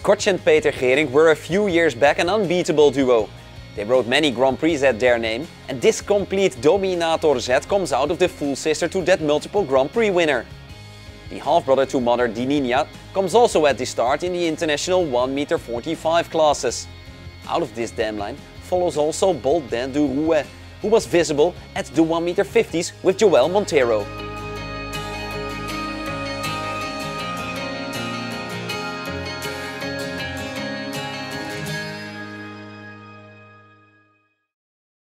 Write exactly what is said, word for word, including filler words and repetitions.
Scotch and Peter Gering were a few years back an unbeatable duo. They rode many Grand Prix at their name, and this complete Dominator Z comes out of the full sister to that multiple Grand Prix winner. The half-brother to mother Dininia comes also at the start in the international one meter forty-five classes. Out of this dam line follows also Bold Dan du Roux, who was visible at the one meter fifties with Joel Montero.